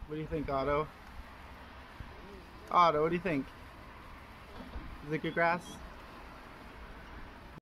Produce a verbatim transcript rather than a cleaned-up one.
What do you think, Otto? Otto, what do you think? Is it good grass?